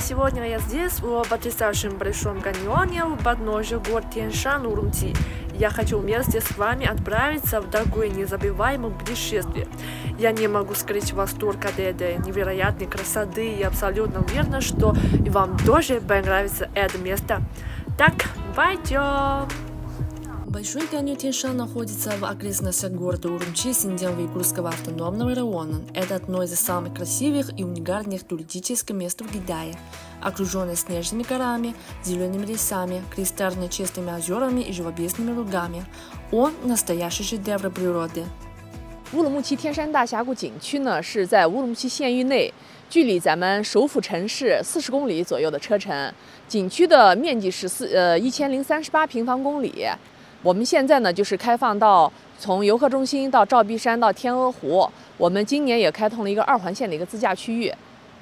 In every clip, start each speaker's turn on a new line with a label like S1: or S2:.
S1: Сегодня я здесь, в потрясающем Большом каньоне, у подножия гор Тянь-Шань, Урумчи. Я хочу вместе с вами отправиться в такое незабываемое путешествие. Я не могу скрыть восторг от этой невероятной красоты и абсолютно уверена, что и вам тоже понравится это место. Так, пойдем!
S2: Большой каньон Тянь-Шань находится в окрестностях города Урумчи Синьцзян-Уйгурского автономного района. Это одно из самых красивых и уникальных туристических мест в Китае, окруженное снежными горами, зелеными лесами, кристально чистыми озерами и живописными лугами. Он настоящий шедевр природы.
S3: 乌鲁木齐天山大峡谷景区呢，是在乌鲁木齐县域内，距离咱们首府城市40公里左右的车程。景区的面积是1038平方公里。我们现在呢，就是开放到从游客中心到照壁山到天鹅湖。我们今年也开通了一个2环线的一个自驾区域。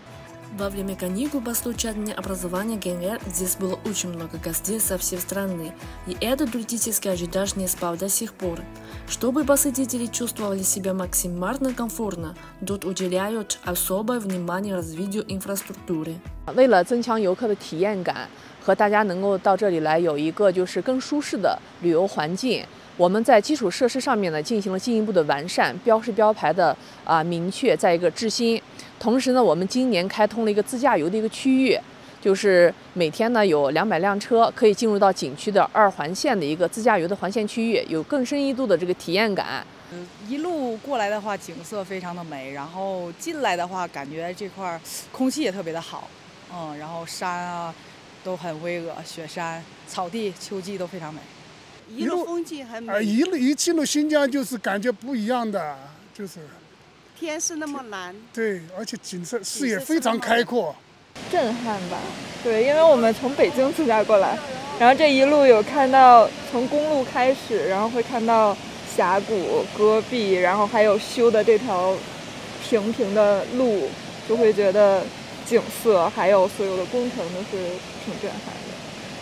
S2: Во время каникул по случаю Дня образования ГНР здесь было очень много гостей со всей страны, и этот туристический ажиотаж не спал до сих пор. Чтобы посетители чувствовали себя максимально комфортно, тут уделяют особое внимание развитию инфраструктуры.
S3: 为了增强游客的体验感，和大家能够到这里来有一个就是更舒适的旅游环境，我们在基础设施上面呢进行了进一步的完善，标识标牌的明确，在一个制新。 同时呢，我们今年开通了一个自驾游的一个区域，就是每天呢有200辆车可以进入到景区的2环线的一个自驾游的环线区域，有更深一度的这个体验感。
S4: 一路过来的话，景色非常的美，然后进来的话，感觉这块空气也特别的好，然后山啊都很巍峨，雪山、草地、秋季都非常美，
S5: 一路风景很美。
S6: 一进入新疆就是感觉不一样的，就是。
S5: 天是那么蓝，
S6: 对，而且景色视野非常开阔，
S7: 震撼吧？对，因为我们从北京自驾过来，然后这一路有看到从公路开始，然后会看到峡谷、戈壁，然后还有修的这条平平的路，就会觉得景色还有所有的工程都是挺震撼的。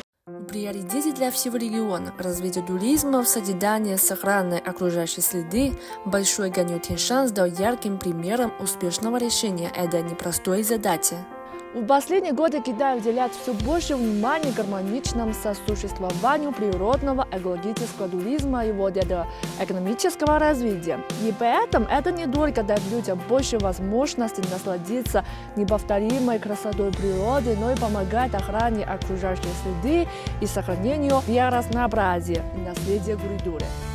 S2: В приоритете для всего региона развитие туризма в созидании сохранной окружающей среды Большой каньон Тянь-Шань стал ярким примером успешного решения этой непростой задачи.
S1: В последние годы Китай уделяет все больше внимания гармоничному сосуществованию природного экологического туризма и вот этого экономического развития. И поэтому это не только дает людям больше возможностей насладиться неповторимой красотой природы, но и помогает охране окружающей среды и сохранению биоразнообразия и наследия культуры.